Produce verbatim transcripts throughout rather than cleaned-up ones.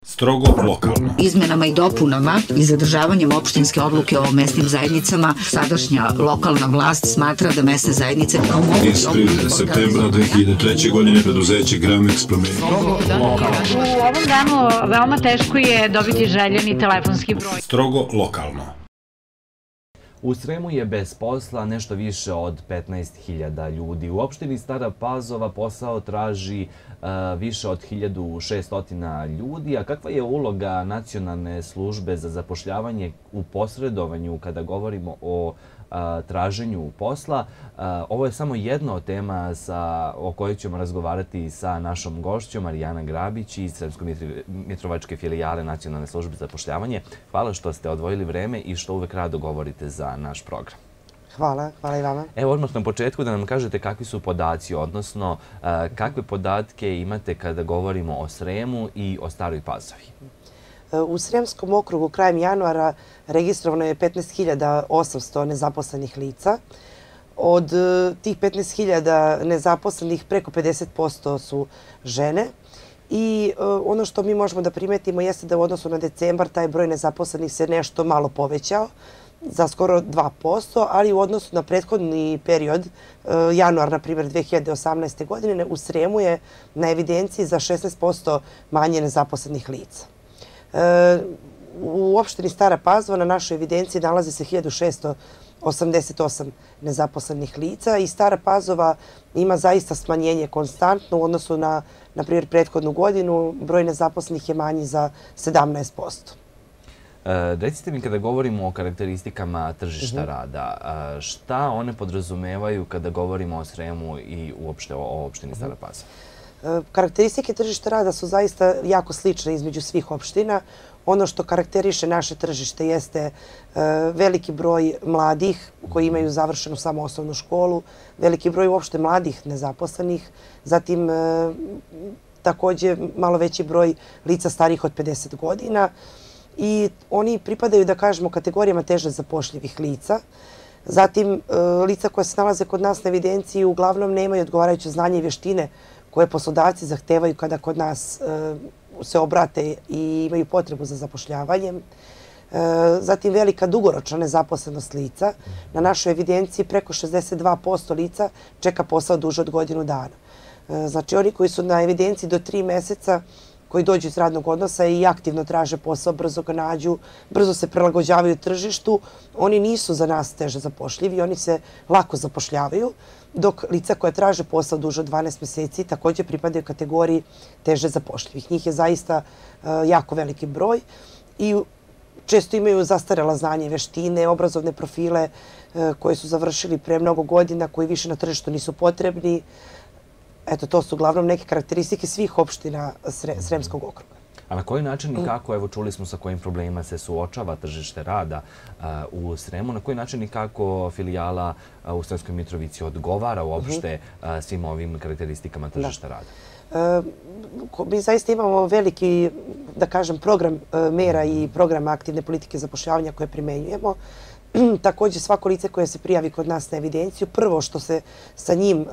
Strogo lokalno. Izmenama i dopunama i zadržavanjem opštinske odluke o mesnim zajednicama, sadašnja lokalna vlast smatra da mesne zajednice kao mogući... Iz prilike septembra dve hiljade treće. godine preduzeće Gramex promenio. U ovom danu veoma teško je dobiti željeni telefonski broj. Strogo lokalno. U Sremu je bez posla nešto više od petnaest hiljada ljudi. U opštini Stara Pazova posao traži uh, više od hiljadu šessto ljudi. A kakva je uloga Nacionalne službe za zapošljavanje u posredovanju kada govorimo o uh, traženju posla? Uh, ovo je samo jedna od tema sa, o kojoj ćemo razgovarati sa našom gošćom Marijana Grabić iz Sremsko-Mitrovačke filijale Nacionalne službe za zapošljavanje. Hvala što ste odvojili vreme i što uvek rado govorite za naš program. Hvala, hvala i vama. Evo odmah na početku da nam kažete kakvi su podaci, odnosno kakve podatke imate kada govorimo o Sremu i o Staroj Pazovi. U Sremskom okrugu krajem januara registrovano je petnaest hiljada osamsto nezaposlenih lica. Od tih petnaest hiljada nezaposlenih preko pedeset posto su žene. I ono što mi možemo da primetimo jeste da u odnosu na decembar taj broj nezaposlenih se nešto malo povećao za skoro dva posto, ali u odnosu na prethodni period, januar, na primjer, dve hiljade osamnaeste. godine, u Sremu je na evidenciji za šesnaest posto manje nezaposlenih lica. U opštini Stara Pazova na našoj evidenciji nalazi se hiljadu šessto osamdeset osam nezaposlenih lica i Stara Pazova ima zaista smanjenje konstantno u odnosu na, na primjer, prethodnu godinu. Broj nezaposlenih je manji za sedamnaest posto. E, recite mi kada govorimo o karakteristikama tržišta rada, šta one podrazumevaju kada govorimo o Sremu i uopšte o opštini Stara Pazova? Karakteristike tržišta rada su zaista jako slične između svih opština. Ono što karakteriše naše tržište jeste veliki broj mladih koji imaju završenu samo osnovnu školu, veliki broj uopšte mladih nezaposlenih, zatim također malo veći broj lica starijih od pedeset godina i oni pripadaju, da kažemo, kategorijama teže zapošljivih lica. Zatim, lica koja se nalaze kod nas na evidenciji uglavnom nemaju odgovarajuće znanje i vještine koje poslodavci zahtevaju kada kod nas se obrate i imaju potrebu za zapošljavanjem. Zatim, velika dugoročna nezaposlenost lica. Na našoj evidenciji preko šezdeset dva posto lica čeka posao duže od godinu dana. Znači, oni koji su na evidenciji do tri mjeseca, koji dođu iz radnog odnosa i aktivno traže posao, brzo ga nađu, brzo se prilagođavaju tržištu, oni nisu za nas teže zapošljivi, oni se lako zapošljavaju, dok lica koja traže posao duže od dvanaest mjeseci također pripadaju kategoriji teže zapošljivih. Njih je zaista jako veliki broj i često imaju zastarela znanje i veštine, obrazovne profile koje su završili pre mnogo godina, koji više na tržištu nisu potrebni. Eto, to su uglavnom neke karakteristike svih opština Sremskog okruga. A na koji način i kako, evo čuli smo sa kojim problemima se suočava tržište rada u Sremu, na koji način i kako filijala u Sremskoj Mitrovici odgovara uopšte svim ovim karakteristikama tržišta rada? Mi zaista imamo veliki, da kažem, program mera i program aktivne politike zapošljavanja koje primenjujemo. Također, svako lice koje se prijavi kod nas na evidenciju, prvo što se sa njim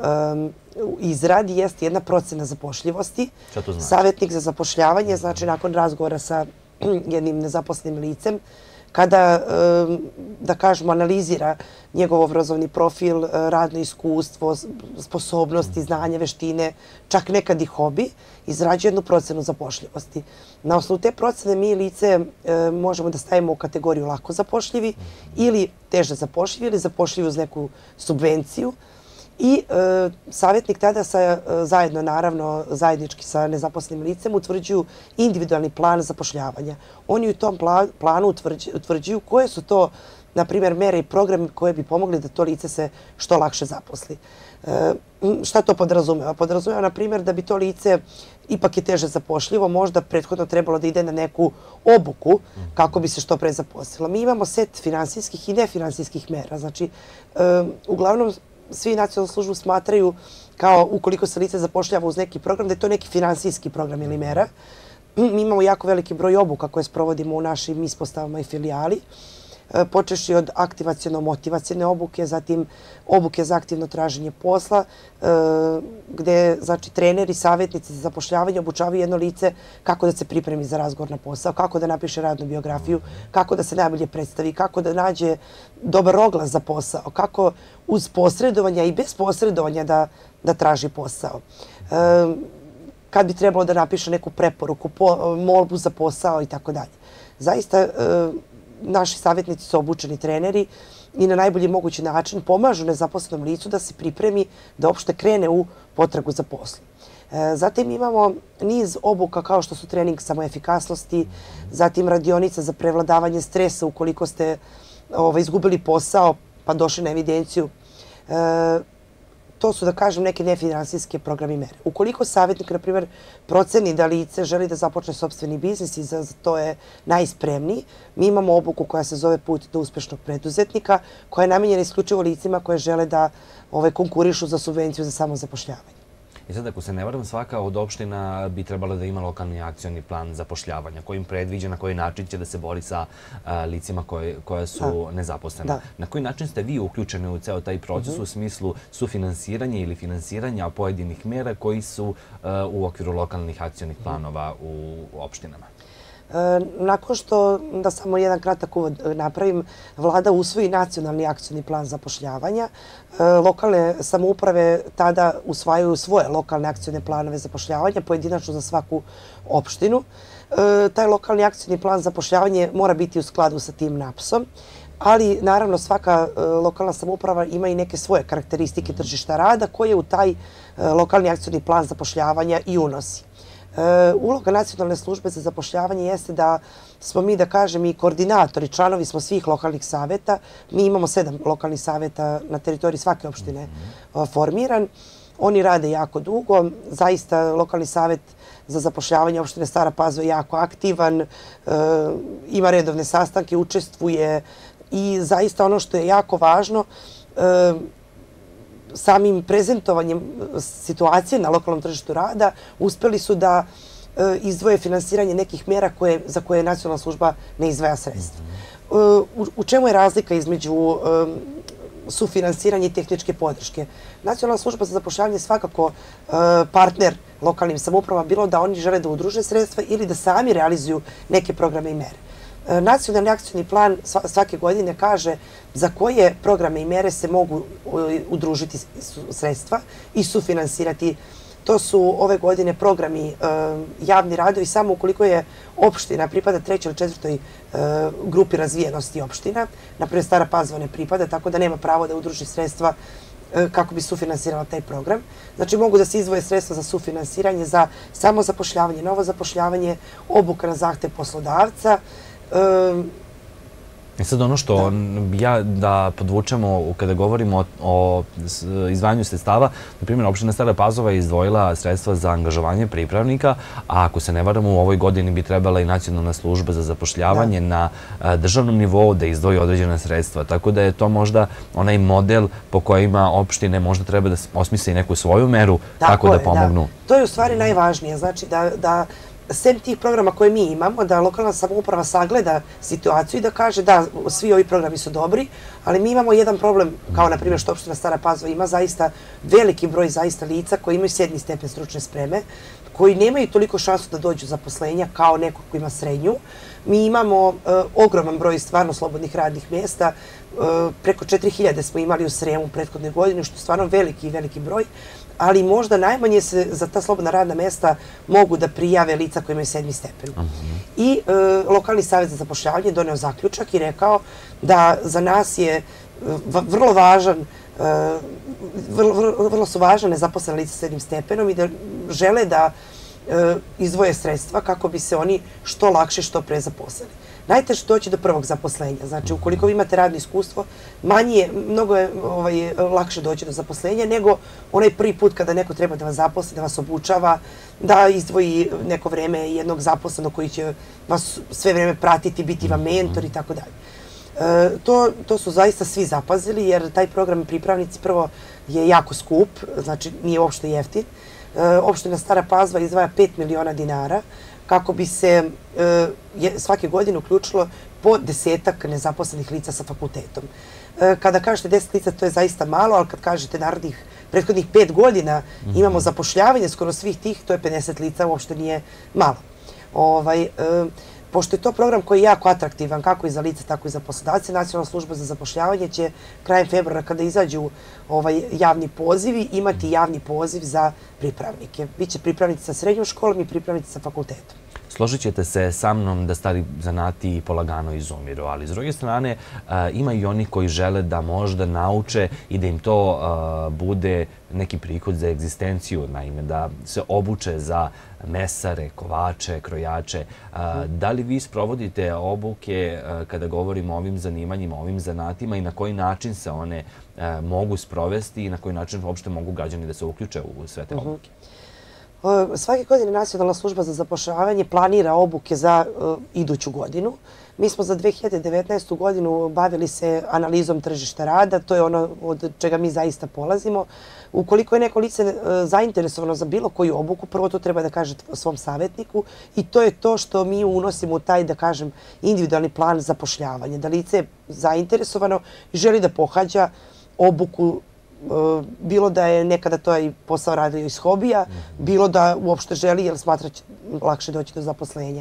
izradi jeste jedna procena zapošljivosti. Šta to znači? Savjetnik za zapošljavanje, znači nakon razgovora sa jednim nezaposlenim licem, kada, da kažemo, analizira njegov obrazovni profil, radno iskustvo, sposobnosti, znanje, veštine, čak nekad i hobi, izrađuje jednu procenu zapošljivosti. Na osnovu te procene mi lice možemo da stavimo u kategoriju lako zapošljivi ili teže zapošljivi ili zapošljivi uz neku subvenciju. I savjetnik tada zajedno, naravno, zajednički sa nezaposlenim licem utvrđuju individualni plan zapošljavanja. Oni u tom planu utvrđuju koje su to, na primjer, mere i programe koje bi pomogli da to lice se što lakše zaposli. Šta to podrazumeva? Podrazumeva, na primjer, da bi to lice ipak je teže zapošljivo, možda prethodno trebalo da ide na neku obuku kako bi se što pre zaposlilo. Mi imamo set finansijskih i nefinansijskih mera. Znači, uglavnom, svi nacionalnu službu smatraju kao ukoliko se lice zapošljava uz neki program, da je to neki finansijski program ili mera. Mi imamo jako veliki broj obuka koje sprovodimo u našim ispostavama i filijali. počeši od aktivaciono-motivacione obuke, zatim obuke za aktivno traženje posla, gde znači treneri, savjetnici za zapošljavanje obučavaju jedno lice kako da se pripremi za razgovor na posao, kako da napiše radnu biografiju, kako da se najbolje predstavi, kako da nađe dobar oglas za posao, kako uz posredovanja i bez posredovanja da, da traži posao. Kad bi trebalo da napiše neku preporuku, po, molbu za posao i tako dalje. Zaista, e, naši savjetnici su obučeni treneri i na najbolji mogući način pomažu nezaposlenom licu da se pripremi, da uopšte krene u potragu za poslom. E, zatim imamo niz obuka kao što su trening samoefikasnosti, zatim radionica za prevladavanje stresa ukoliko ste ovaj, izgubili posao pa došli na evidenciju. E, To su, da kažem, neke nefinansijske programe i mere. Ukoliko savjetnik, na primjer, proceni da lice želi da započne sopstveni biznis i za to je najspremniji, mi imamo obuku koja se zove Put do uspešnog preduzetnika, koja je namenjena isključivo licima koje žele da ove, konkurišu za subvenciju za samozapošljavanje. I sad, ako se ne varam, svaka od opština bi trebala da ima lokalni akcioni plan zapošljavanja, kojim predviđa na koji način će da se bori sa a, licima koje, koja su nezaposlena. Da. Na koji način ste vi uključeni u ceo taj proces mm-hmm. u smislu sufinansiranja ili finansiranja pojedinih mera koji su a, u okviru lokalnih akcionih planova u opštinama? E, nakon što, da samo jedan kratak uvod napravim, vlada usvoji nacionalni akcioni plan zapošljavanja. E, lokalne samouprave tada usvajaju svoje lokalne akcione planove zapošljavanja, pojedinačno za svaku opštinu. E, taj lokalni akcioni plan zapošljavanja mora biti u skladu sa tim napsom, ali naravno svaka e, lokalna samouprava ima i neke svoje karakteristike tržišta rada koje u taj e, lokalni akcioni plan zapošljavanja i unosi. E, uloga Nacionalne službe za zapošljavanje jeste da smo mi, da kažem, i koordinatori, članovi smo svih lokalnih saveta. Mi imamo sedam lokalnih saveta na teritoriji svake opštine mm-hmm. formiran. Oni rade jako dugo. Zaista lokalni savet za zapošljavanje opštine Stara Pazova je jako aktivan, e, ima redovne sastanke, učestvuje i zaista ono što je jako važno, e, samim prezentovanjem situacije na lokalnom tržištu rada uspeli su da e, izdvoje finansiranje nekih mera koje, za koje nacionalna služba ne izdvaja sredstva. E, u, u čemu je razlika između e, sufinansiranja i tehničke podrške? Nacionalna služba za zapošljavanje je svakako e, partner lokalnim samoupravama, bilo da oni žele da udruže sredstva ili da sami realizuju neke programe i mere. Nacionalni akcioni plan svake godine kaže za koje programe i mere se mogu udružiti sredstva i sufinansirati. To su ove godine programi javni radovi samo ukoliko je opština pripada trećoj ili četvrtoj grupi razvijenosti opština. Naprimjer, Stara Pazova ne pripada, tako da nema pravo da udruži sredstva kako bi sufinansirala taj program. Znači, mogu da se izdvoje sredstva za sufinansiranje, za samozapošljavanje, novo zapošljavanje, obuka na zahtev poslodavca. I sad ono što ja da podvučemo kada govorimo o izdvajanju sredstava, na primjer, opština Stara Pazova je izdvojila sredstva za angažovanje pripravnika, a ako se ne varamo, u ovoj godini bi trebala i Nacionalna služba za zapošljavanje na državnom nivou da izdvoji određena sredstva. Tako da je to možda onaj model po kojima opštine možda treba da osmisle neku svoju meru kako da pomognu. To je u stvari najvažnije. Znači da sem tih programa koje mi imamo, da lokalna samouprava sagleda situaciju i da kaže da svi ovi programi su dobri, ali mi imamo jedan problem, kao na primjer što opština Stara Pazova ima zaista veliki broj zaista lica koji imaju sedmi stepen stručne spreme, koji nemaju toliko šansu da dođu zaposlenja kao neko ko ima srednju. Mi imamo ogroman broj stvarno slobodnih radnih mjesta, preko četiri hiljade smo imali u Sremu u prethodnoj godini, što je stvarno veliki, veliki broj, ali možda najmanje se za ta slobodna radna mjesta mogu da prijave lica koji imaju sedmi stepen. I lokalni savjet za zapošljavanje doneo zaključak i rekao da za nas je vrlo važan, vrlo su važne nezaposlene lica sa sedmim stepenom i da žele da izdvoje sredstva kako bi se oni što lakše, što pre zaposlili. Najteže doći do prvog zaposlenja. Znači, ukoliko vi imate radno iskustvo, manje, mnogo je ovaj, lakše doći do zaposlenja nego onaj prvi put kada neko treba da vas zaposli, da vas obučava, da izdvoji neko vreme jednog zaposlenog koji će vas sve vreme pratiti, biti vam mentor i tako dalje. To, to su zaista svi zapazili jer taj program pripravnici prvo je jako skup, znači nije uopšte jeftin. Opština Stara Pazova izdvaja pet miliona dinara kako bi se svake godine uključilo po desetak nezaposlenih lica sa fakultetom. Kada kažete deset lica, to je zaista malo, ali kad kažete narednih prethodnih pet godina imamo zapošljavanje skoro svih tih, to je pedeset lica, uopšte nije malo. Ovaj, pošto je to program koji je jako atraktivan, kako i za lice, tako i za poslodavce, Nacionalna služba za zapošljavanje će krajem februara, kada izađu ovaj, javni pozivi, imati javni poziv za pripravnike. Biće pripravnici sa srednjom školom i pripravnici sa fakultetom. Složit ćete se sa mnom da stari zanati polagano izumiru, ali s druge strane ima i oni koji žele da možda nauče i da im to bude neki prihod za egzistenciju, naime da se obuče za mesare, kovače, krojače. Da li vi sprovodite obuke kada govorimo o ovim zanimanjima, o ovim zanatima i na koji način se one mogu sprovesti i na koji način uopšte mogu građani da se uključe u sve te obuke? Svake godine Nacionalna služba za zapošljavanje planira obuke za iduću godinu. Mi smo za dve hiljade devetnaestu godinu bavili se analizom tržišta rada, to je ono od čega mi zaista polazimo. Ukoliko je neko lice zainteresovano za bilo koju obuku, prvo to treba da kaže svom savjetniku i to je to što mi unosimo u taj, da kažem, individualni plan zapošljavanja. Da lice je zainteresovano i želi da pohađa obuku, bilo da je nekada to i posao radio iz hobija, bilo da uopšte želi, jer smatra će lakše doći do zaposlenja.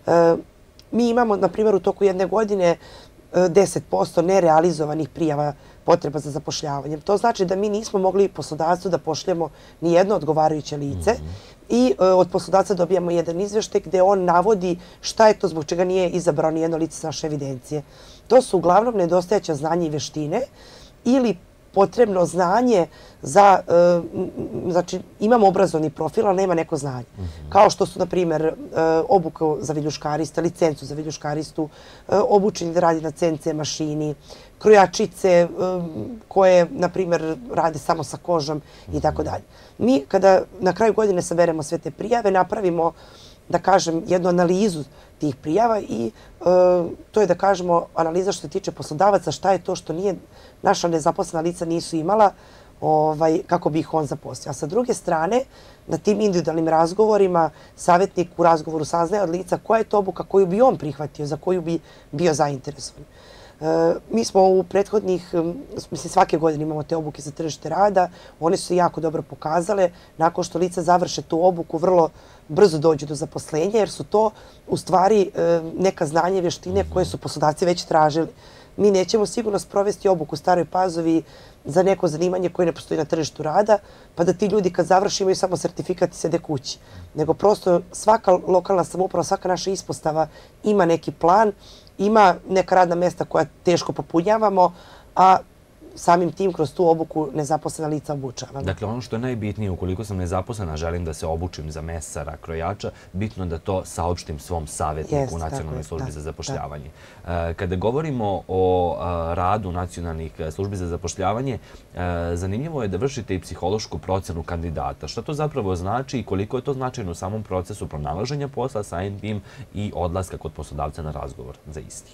Mi imamo, na primjer, u toku jedne godine deset posto nerealizovanih prijava potreba za zapošljavanjem. To znači da mi nismo mogli poslodavcu da pošljemo ni jedno odgovarajuće lice i od poslodavca dobijamo jedan izveštaj gde on navodi šta je to zbog čega nije izabrao ni jedno lice sa naše evidencije. To su uglavnom nedostajeća znanja i veštine ili potrebno znanje za, znači imamo obrazovni profil, ali nema neko znanje. Kao što su, na primjer, obuka za viljuškarista, licencu za viljuškaristu, obučeni da radi na C N C mašini, krojačice koje, na primjer, rade samo sa kožom i tako dalje. Mi, kada na kraju godine saberemo sve te prijave, napravimo, da kažem, jednu analizu tih prijava i to je, da kažemo, analiza što se tiče poslodavaca, šta je to što nije naša nezaposlena lica nisu imala kako bi ih on zaposlio. A sa druge strane, na tim individualnim razgovorima, savjetnik u razgovoru saznaje od lica koja je to obuka koju bi on prihvatio, za koju bi bio zainteresovan. Mi smo u prethodnih, mislim svake godine imamo te obuke za tržište rada, one su se jako dobro pokazale. Nakon što lica završe tu obuku, vrlo brzo dođu do zaposlenja, jer su to u stvari neka znanje i vještine koje su poslodavci već tražili. Mi nećemo sigurno sprovesti obuku u Staroj Pazovi za neko zanimanje koje ne postoji na tržištu rada, pa da ti ljudi kad završi imaju samo sertifikat i sede kući. Nego prosto svaka lokalna samouprava, svaka naša ispostava ima neki plan, ima neka radna mjesta koja teško popunjavamo, a samim tim kroz tu obuku nezaposlena lica obučavamo. Dakle, ono što je najbitnije, ukoliko sam nezaposlena, želim da se obučim za mesara, krojača, bitno da to saopštim svom savjetniku u Nacionalnoj službi za zapošljavanje. Kada govorimo o radu nacionalnih službi za zapošljavanje, zanimljivo je da vršite i psihološku procenu kandidata. Šta to zapravo znači i koliko je to značajno u samom procesu pronalaženja posla, samim tim i odlaska kod poslodavca na razgovor za isti?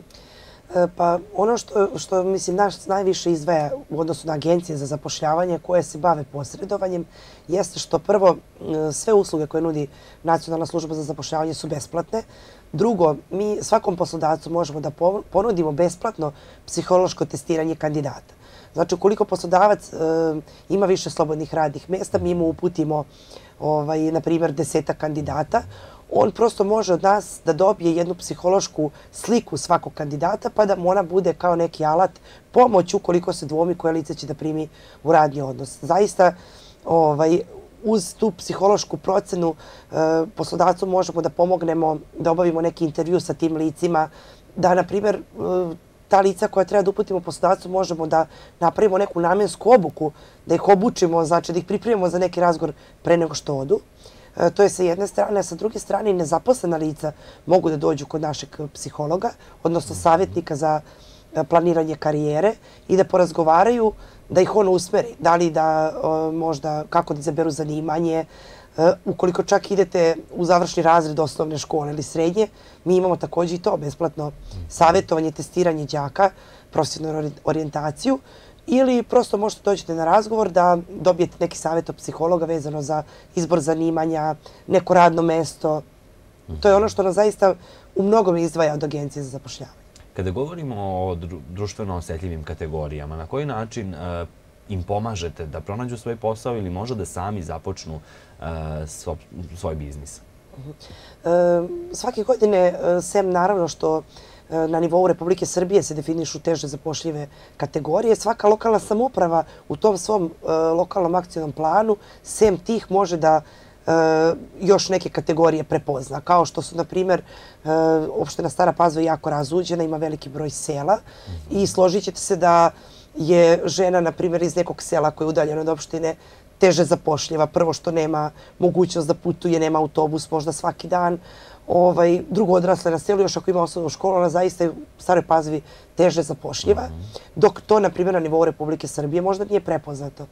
Pa ono što mislim nas najviše izdvaja u odnosu na agencije za zapošljavanje koje se bave posredovanjem jeste što prvo sve usluge koje nudi Nacionalna služba za zapošljavanje su besplatne. Drugo, mi svakom poslodavcu možemo da ponudimo besplatno psihološko testiranje kandidata. Znači, ukoliko poslodavac ima više slobodnih radnih mjesta, mi mu uputimo, na primjer, desetak kandidata. On prosto može od nas da dobije jednu psihološku sliku svakog kandidata, pa da mu ona bude kao neki alat pomoć ukoliko se dvomi koje lice će da primi u radni odnos. Zaista, uz tu psihološku procenu poslodavcu možemo da pomognemo da obavimo neki intervju sa tim licima, da, na primjer, ta lica koja treba da uputimo poslodavcu možemo da napravimo neku namjensku obuku, da ih obučimo, znači da ih pripremimo za neki razgovor pre nego što odu. To je sa jedne strane, a sa druge strane i nezaposlena lica mogu da dođu kod našeg psihologa, odnosno savjetnika za planiranje karijere i da porazgovaraju, da ih on usmeri. Da li da možda kako da izaberu zanimanje, ukoliko čak idete u završni razred osnovne škole ili srednje, mi imamo također i to besplatno savjetovanje, testiranje đaka, profesionalnu orijentaciju, ili prosto možete doći na razgovor da dobijete neki savjet od psihologa vezano za izbor zanimanja, neko radno mesto To je ono što nas zaista u mnogome izdvaja od Agencije za zapošljavanje. Kada govorimo o društveno osjetljivim kategorijama, na koji način im pomažete da pronađu svoj posao ili možda da sami započnu svoj biznis? Svake godine, sem naravno što na nivou Republike Srbije se definišu teže zapošljive kategorije, svaka lokalna samouprava u tom svom lokalnom akcijnom planu, sem tih, može da još neke kategorije prepozna. Kao što su, na primjer, opština Stara Pazova jako razuđena, ima veliki broj sela i složit ćete se da je žena, na primjer, iz nekog sela koje je udaljeno od opštine teže zapošljiva. Prvo što nema mogućnost da putuje, nema autobus možda svaki dan. Drugo, odrasle na selu, još ako ima osnovnu školu, ona zaista je u Staroj Pazovi teže zapošljiva, dok to, na primjer, na nivou Republike Srbije možda nije prepoznato.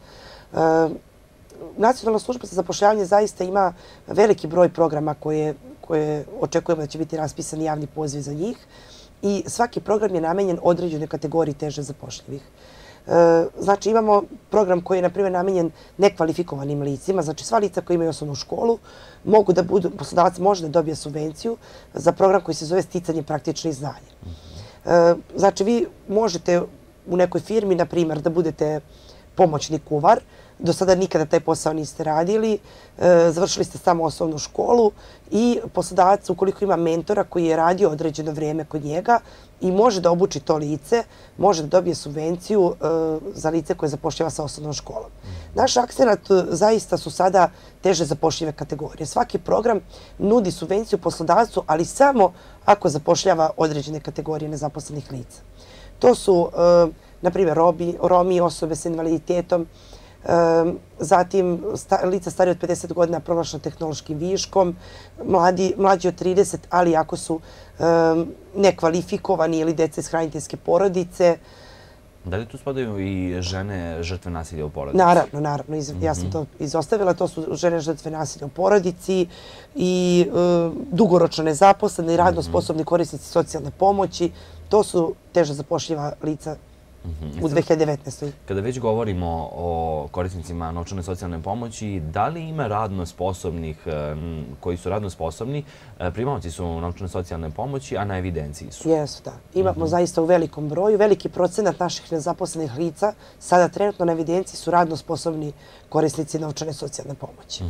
Nacionalna služba za zapošljavanje zaista ima veliki broj programa koje očekujemo da će biti raspisani javni poziv za njih i svaki program je namenjen određenoj kategoriji teže zapošljivih. Znači, imamo program koji je, na primjer, namenjen nekvalifikovanim licima. Znači, sva lica koja imaju osnovnu školu mogu da budu, poslodavac može da dobije subvenciju za program koji se zove sticanje praktičnih znanja. Znači, vi možete u nekoj firmi, na primjer, da budete pomoćni kuvar. Do sada nikada taj posao niste radili, završili ste samo osnovnu školu i poslodavac, ukoliko ima mentora koji je radio određeno vrijeme kod njega i može da obuči to lice, može da dobije subvenciju za lice koje zapošljava sa osnovnom školom. Naš akcenat zaista su sada teže zapošljive kategorije. Svaki program nudi subvenciju poslodavcu, ali samo ako zapošljava određene kategorije nezaposlenih lica. To su, na primjer, Romi, osobe s invaliditetom, zatim lica starije od pedeset godina proglašena tehnološkim viškom, mlađi od trideset, ali ako su nekvalifikovani ili deca iz hraniteljske porodice. Da li tu spadaju i žene žrtve nasilja u porodici? Naravno, naravno. Ja sam to izostavila. To su žene žrtve nasilja u porodici i dugoročno nezaposlene i radno sposobni korisnici socijalne pomoći. To su teže zapošljiva lica u dve hiljade devetnaestoj. Kada već govorimo o korisnicima novčane socijalne pomoći, da li ima radno sposobnih, koji su radno sposobni, primaoci su novčane socijalne pomoći, a na evidenciji su? Jesu, da. Imamo zaista u velikom broju. Veliki procenat naših nezaposlenih lica sada trenutno na evidenciji su radno sposobni korisnici novčane socijalne pomoći.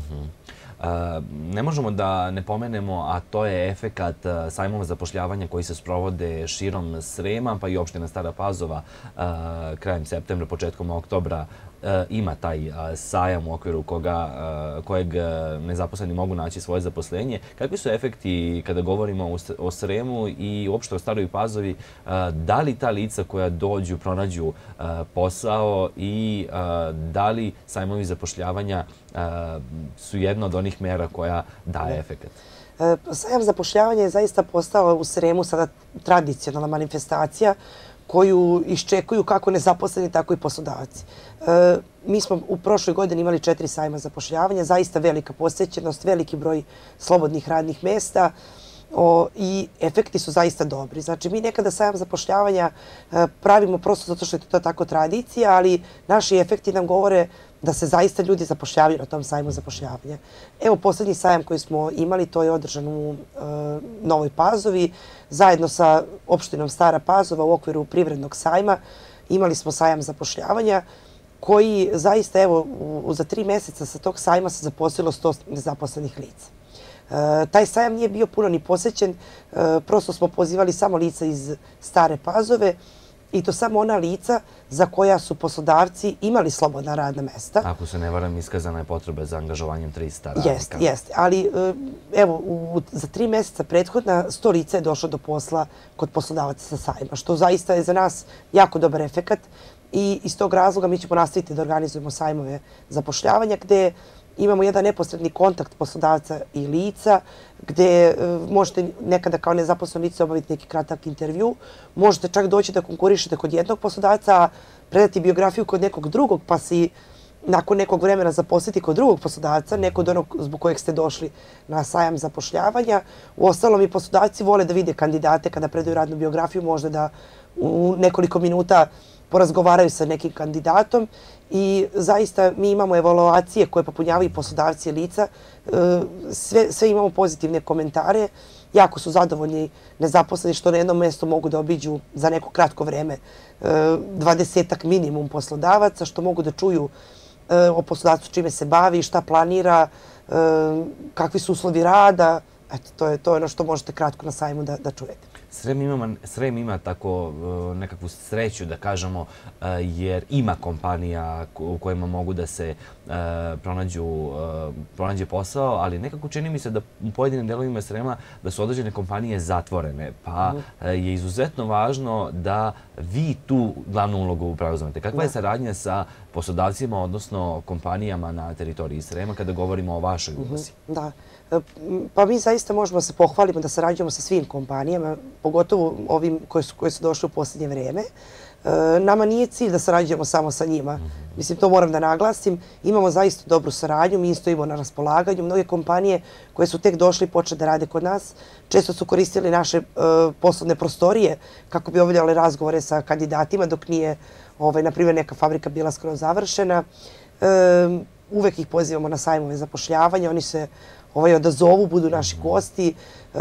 Ne možemo da ne pomenemo, a to je efekat sajmova zapošljavanja koji se sprovode širom Srema, pa i opština Stara Pazova krajem septembra, početkom oktobra ima taj sajam u okviru kojeg nezaposleni mogu naći svoje zaposlenje. Kakvi su efekti kada govorimo o Sremu i uopšte o Staroj Pazovi? Da li ta lica koja dođu pronađu posao i da li sajmovi zapošljavanja su jedna od onih mera koja daje efekat? Sajam zapošljavanja je zaista postao u Sremu sada tradicionalna manifestacija koju iščekuju kako nezaposleni, tako i poslodavci. Mi smo u prošloj godini imali četiri sajma zapošljavanja, zaista velika posjećenost, veliki broj slobodnih radnih mjesta i efekti su zaista dobri. Znači, mi nekada sajam zapošljavanja pravimo prosto zato što je to tako tradicija, ali naši efekti nam govore da se zaista ljudi zapošljavaju na tom sajmu zapošljavanja. Evo, posljednji sajam koji smo imali, to je održan u Novoj Pazovi, zajedno sa opštinom Stara Pazova u okviru privrednog sajma. Imali smo sajam zapošljavanja koji zaista, evo, za tri mjeseca sa tog sajma se zaposlilo sto nezaposlenih lica. Taj sajam nije bio puno ni posjećen, prosto smo pozivali samo lica iz Stare Pazove i to samo ona lica za koja su poslodavci imali slobodna radna mesta. Ako se ne varam, iskazana je potreba za angažovanjem trista radnika. Jeste, jeste. Ali evo, za tri mjeseca prethodna sto lica je došlo do posla kod poslodavaca sa sajma, što zaista je za nas jako dobar efekat i iz tog razloga mi ćemo nastaviti da organizujemo sajmove zapošljavanja gde imamo jedan neposredni kontakt poslodavca i lica, gde možete nekada kao nezaposleno lice obaviti neki kratak intervju. Možete čak doći da konkurišete kod jednog poslodavca, a predati biografiju kod nekog drugog, pa si nakon nekog vremena zaposliti kod drugog poslodavca, neko od onog zbog kojeg ste došli na sajam zapošljavanja. Uostalom i poslodavci vole da vide kandidate kada predaju radnu biografiju, možda da u nekoliko minuta porazgovaraju sa nekim kandidatom i zaista mi imamo evaluacije koje popunjavaju poslodavci i lica. Sve, sve imamo pozitivne komentare. Jako su zadovoljni nezaposleni što na jednom mjestu mogu da obiđu za neko kratko vreme dvadesetak minimum poslodavaca, što mogu da čuju o poslodavcu čime se bavi, šta planira, kakvi su uslovi rada. Eto, to je, to je ono što možete kratko na sajmu da, da čujete. Srem ima, Srem ima tako nekakvu sreću, da kažemo, jer ima kompanija u kojima mogu da se pronađu, pronađe posao, ali nekako čini mi se da u pojedinim delovima Srema da su određene kompanije zatvorene, pa je izuzetno važno da vi tu glavnu ulogu preuzmete. Kakva je saradnja sa poslodavcima, odnosno kompanijama na teritoriji Srema kada govorimo o vašoj ulozi? Da. Pa mi zaista možemo se pohvaliti da sarađujemo sa svim kompanijama, pogotovo ovim koje su, koje su došle u posljednje vrijeme. Nama nije cilj da sarađujemo samo sa njima. Mislim, to moram da naglasim. Imamo zaista dobru saradnju, mi stojimo na raspolaganju. Mnoge kompanije koje su tek došli i počeli da rade kod nas, često su koristili naše poslovne prostorije kako bi obavljali razgovore sa kandidatima dok nije, ovaj, na primjer, neka fabrika bila skoro završena. Uvek ih pozivamo na sajmove zapošljavanja, oni se ovaj, odazovu, budu naši gosti.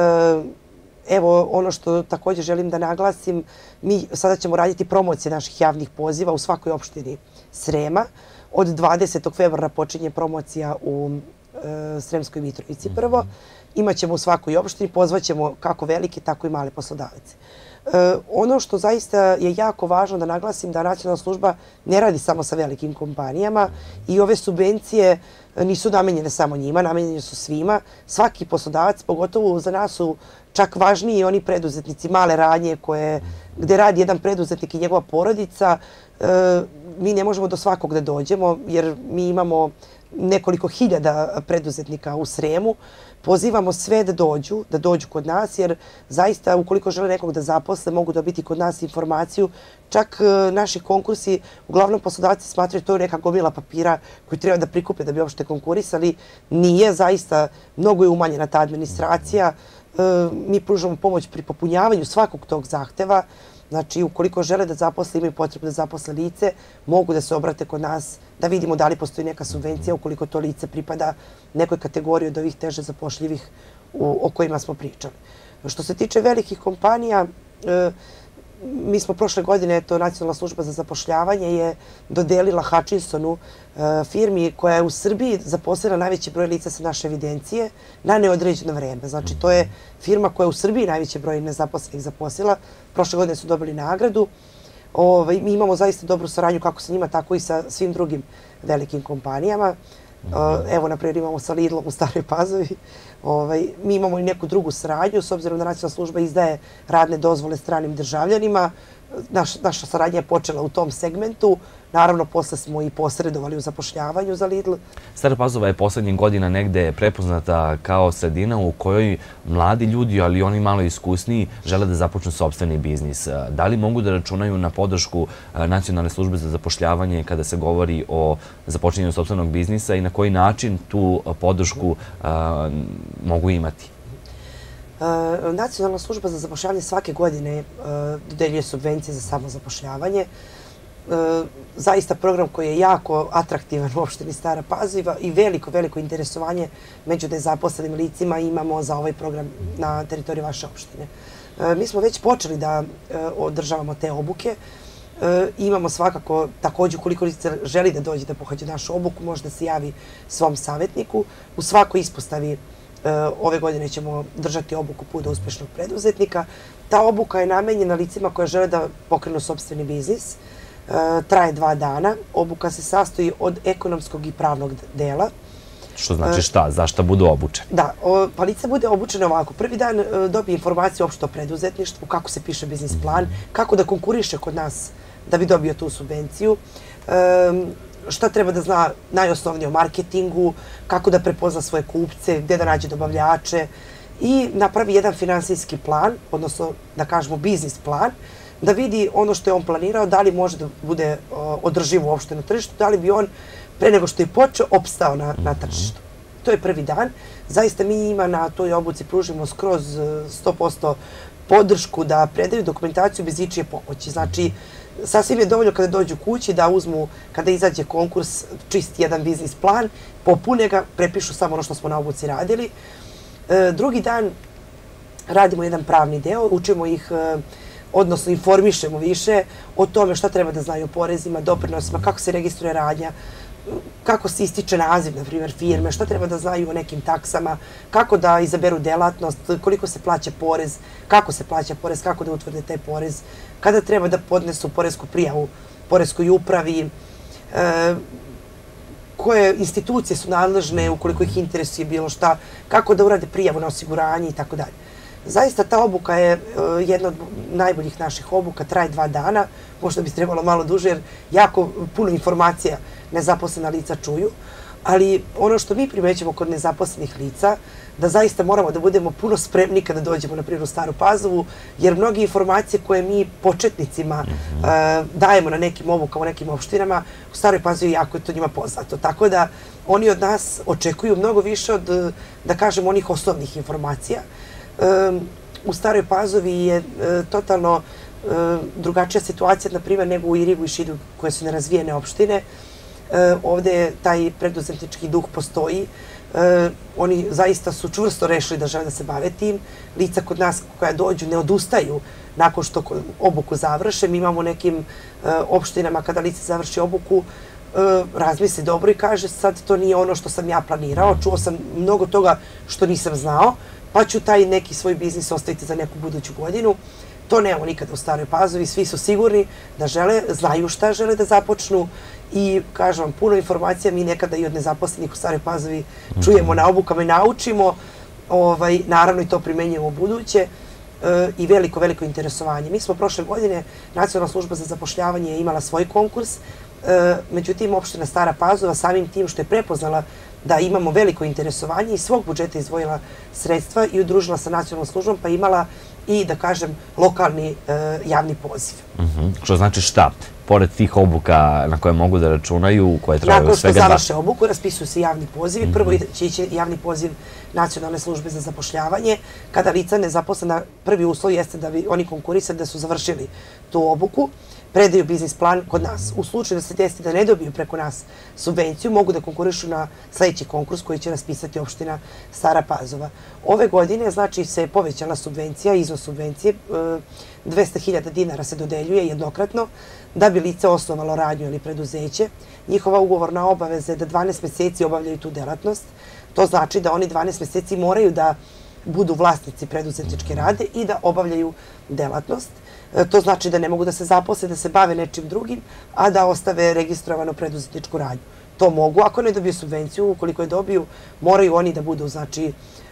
Evo, ono što također želim da naglasim, mi sada ćemo raditi promocije naših javnih poziva u svakoj opštini Srema. Od dvadesetog februara počinje promocija u e, Sremskoj Mitrovici prvo. Imaćemo u svakoj opštini, pozvaćemo kako velike, tako i male poslodavce. E, ono što zaista je jako važno da naglasim da nacionalna služba ne radi samo sa velikim kompanijama i ove subvencije nisu namenjene samo njima, namenjene su svima. Svaki poslodavac, pogotovo za nas su čak važniji i oni preduzetnici, male radnje koje, gde radi jedan preduzetnik i njegova porodica. E, mi ne možemo do svakog da dođemo jer mi imamo nekoliko hiljada preduzetnika u Sremu. Pozivamo sve da dođu, da dođu kod nas, jer zaista ukoliko žele nekog da zaposle, mogu dobiti kod nas informaciju. Čak e, naši konkursi, uglavnom poslodavci smatraju to neka gomila papira koju treba da prikupe da bi uopšte konkurisali. Nije, zaista mnogo je umanjena ta administracija. E, mi pružamo pomoć pri popunjavanju svakog tog zahteva. Znači, ukoliko žele da zaposle, imaju potrebu da zaposle lice, mogu da se obrate kod nas, da vidimo da li postoji neka subvencija ukoliko to lice pripada nekoj kategoriji od ovih teže zapošljivih u, o kojima smo pričali. Što se tiče velikih kompanija, e, mi smo prošle godine, to Nacionalna služba za zapošljavanje je dodelila Hutchinsonu, e, firmi koja je u Srbiji zaposlila najveći broj lica sa naše evidencije na neodređeno vreme. Znači, to je firma koja je u Srbiji najveći broj nezaposlenih zaposlila. Prošle godine su dobili nagradu. Ovaj, mi imamo zaista dobru saradnju kako sa njima, tako i sa svim drugim velikim kompanijama. Evo, naprijed, imamo sa Lidlom u Staroj Pazovi. Ovaj, mi imamo i neku drugu saradnju, s obzirom da nacionalna služba izdaje radne dozvole stranim državljanima. Naš, naša saradnja je počela u tom segmentu. Naravno, posle smo i posredovali u zapošljavanju za Lidl. Stara Pazova je poslednjih godina negde prepoznata kao sredina u kojoj mladi ljudi, ali oni malo iskusniji, žele da započnu sopstveni biznis. Da li mogu da računaju na podršku Nacionalne službe za zapošljavanje kada se govori o započinjenju sopstvenog biznisa i na koji način tu podršku a, mogu imati? Nacionalna služba za zapošljavanje svake godine dodeljuje subvencije za samozapošljavanje. Zaista program koji je jako atraktivan u opštini Stara Pazova i veliko, veliko interesovanje među nezaposlenim licima imamo za ovaj program na teritoriji vaše opštine. Mi smo već počeli da održavamo te obuke. Imamo svakako, također, ukoliko lice želi da dođe da pohađe našu obuku, može da se javi svom savjetniku. U svakoj ispostavi ove godine ćemo držati obuku Put do uspešnog preduzetnika. Ta obuka je namenjena licima koja žele da pokrenu sopstveni biznis. Traje dva dana. Obuka se sastoji od ekonomskog i pravnog dela. Što znači šta? Zašto budu obučeni? Da, pa lice bude obučeno ovako. Prvi dan dobije informaciju uopšte o preduzetništvu, kako se piše biznis plan, kako da konkuriše kod nas da bi dobio tu subvenciju, šta treba da zna najosnovnije o marketingu, kako da prepozna svoje kupce, gdje da nađe dobavljače i napravi jedan finansijski plan, odnosno da kažemo biznis plan, da vidi ono što je on planirao, da li može da bude održivo uopšte na tržištu, da li bi on pre nego što je počeo opstao na, na tržištu. To je prvi dan. Zaista mi njima na toj obuci pružimo skroz sto posto podršku da predaju dokumentaciju bez ičije pomoći. Znači, Sasvim je dovoljno kada dođu kući da uzmu, kada izađe konkurs, čist jedan biznis plan, popune ga, prepišu samo ono što smo na obuci radili. Drugi dan radimo jedan pravni deo, učimo ih, odnosno informišemo više o tome šta treba da znaju o porezima, doprinosima, kako se registruje radnja, kako se ističe naziv, na primjer, firme, šta treba da znaju o nekim taksama, kako da izaberu delatnost, koliko se plaća porez, kako se plaća porez, kako da utvrde taj porez, kada treba da podnesu poresku prijavu poreskoj upravi, koje institucije su nadležne, ukoliko ih interesuje bilo šta, kako da urade prijavu na osiguranje i tako dalje. Zaista ta obuka je jedna od najboljih naših obuka, traje dva dana, možda bi trebalo malo duže jer jako puno informacija nezaposlena lica čuju, ali ono što mi primećamo kod nezaposlenih lica, da zaista moramo da budemo puno spremni kada dođemo na primjer u Staru Pazovu, jer mnoge informacije koje mi početnicima dajemo na nekim obukama, u nekim opštinama, u Staroj Pazovi jako je to njima poznato. Tako da oni od nas očekuju mnogo više od, da kažem, onih osnovnih informacija. U Staroj Pazovi je totalno drugačija situacija, na primjer, nego u Irigu i Šidu, koje su nerazvijene opštine. Ovde taj preduzetnički duh postoji. Oni zaista su čvrsto rešili da žele da se bave tim. Lica kod nas koja dođu ne odustaju nakon što obuku završe. Mi imamo nekim opštinama kada lice završi obuku, razmisli dobro i kaže sad to nije ono što sam ja planirao, čuo sam mnogo toga što nisam znao, pa ću taj neki svoj biznis ostaviti za neku buduću godinu. To nemamo nikada u Staroj Pazovi, svi su sigurni da žele, znaju šta žele da započnu i kažem vam, puno informacija mi nekada i od nezaposlenih u Staroj Pazovi čujemo na obukama i naučimo, naravno i to primenjujemo u buduće i veliko, veliko interesovanje. Mi smo prošle godine, Nacionalna služba za zapošljavanje je imala svoj konkurs, međutim, opština Stara Pazova samim tim što je prepoznala da imamo veliko interesovanje i svog budžeta izdvojila sredstva i udružila sa nacionalnom službom, pa imala i, da kažem, lokalni javni poziv. Što znači šta? Pored tih obuka na koje mogu da računaju, koje traju svega dva... Nakon što završe obuku, raspisuju se javni pozivi. Prvo će ići javni poziv Nacionalne službe za zapošljavanje. Kada lica nezaposlena, prvi uslov jeste da bi oni konkurisali da su završili tu obuku, predaju biznis plan kod nas. U slučaju da se desi da ne dobiju preko nas subvenciju, mogu da konkurišu na sljedeći konkurs koji će raspisati opština Stara Pazova. Ove godine, znači, se povećala subvencija, iznos subvencije, dvesta hiljada dinara se dodeljuje jednokratno, da bi lice osnovalo radnju ili preduzeće. Njihova ugovorna obaveza je da dvanaest meseci obavljaju tu delatnost. To znači da oni dvanaest meseci moraju da budu vlasnici preduzetničke rade i da obavljaju delatnost. To znači da ne mogu da se zaposle, da se bave nečim drugim, a da ostave registrovanu preduzetničku radnju. To mogu, ako ne dobiju subvenciju, ukoliko je dobiju, moraju oni da budu, znači,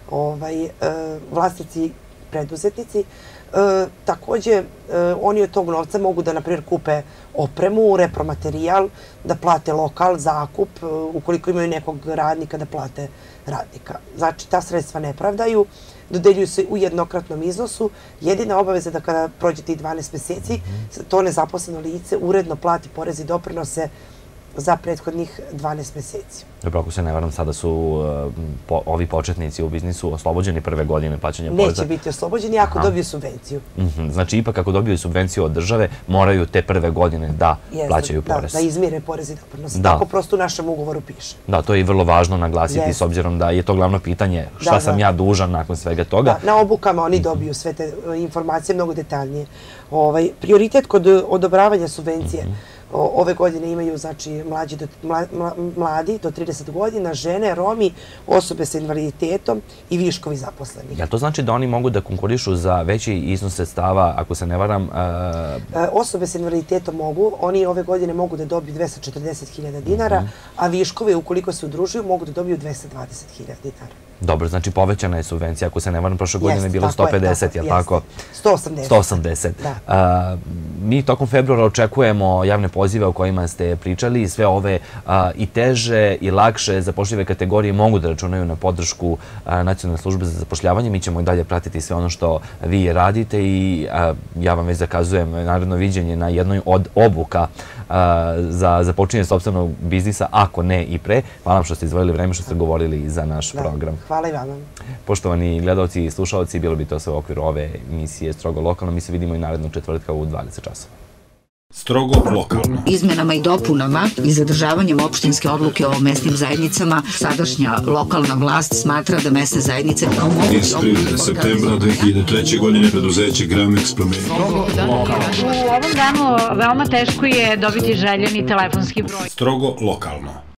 vlasnici preduzetnici. Takođe, oni od tog novca mogu da, na primjer, kupe opremu, repromaterijal, da plate lokal, zakup, ukoliko imaju nekog radnika, da plate radnika. Znači, ta sredstva ne pravdaju, dodeljuju se u jednokratnom iznosu. Jedina obaveza je da kada prođe tih dvanaest meseci, to nezaposleno lice uredno plati porez i doprinose za prethodnih dvanaest meseci. Dobro, ako se ne varam, sada su ovi početnici u biznisu oslobođeni prve godine plaćanja poreza? Neće biti oslobođeni ako dobiju subvenciju. Znači, ipak ako dobiju subvenciju od države, moraju te prve godine da plaćaju porez. Da, da izmire porez i doprinose. Tako prosto u našem ugovoru piše. Da, to je i vrlo važno naglasiti s obzirom da je to glavno pitanje šta sam ja dužan nakon svega toga. Na obukama oni dobiju sve te informacije mnogo detaljnije. Prioritet kod odobravanja subvencije ove godine imaju, znači, mladi do trideset godina, žene, Romi, osobe sa invaliditetom i viškovi zaposlenih. Jel to znači da oni mogu da konkurišu za veći iznos sredstava, ako se ne varam? Osobe sa invaliditetom mogu. Oni ove godine mogu da dobiju dvesta četrdeset hiljada dinara, a viškove, ukoliko se udružuju, mogu da dobiju dvesta dvadeset hiljada dinara. Dobro, znači povećana je subvencija, ako se ne varam, prošle godine je bilo sto pedeset, je li tako? sto osamdeset. sto osamdeset. Mi tokom februara očekujemo javne pozive o kojima ste pričali i sve ove i teže i lakše zapošljive kategorije mogu da računaju na podršku Nacionalne službe za zapošljavanje. Mi ćemo i dalje pratiti sve ono što vi radite i ja vam već zakazujem naredno viđenje na jednoj od obuka za započinjanje sopstvenog biznisa, ako ne i pre. Hvala vam što ste izdvojili vreme, što ste govorili za naš program. Hvala i vama. Poštovani gledalci i slušalci, bilo bi to sve u okviru ove emisije Strogo lokalno. Mi se vidimo i narednog četvrtka u dvadeset časova. Strogo lokalno. Izmenama i dopunama i zadržavanjem opštinske odluke o mesnim zajednicama, sadašnja lokalna vlast smatra da mesne zajednice kao mogući Iz prirode septembra dve hiljade treće. godine preduzeće Gramex promenilo. U ovom danu veoma teško je dobiti željeni telefonski broj. Strogo lokalno.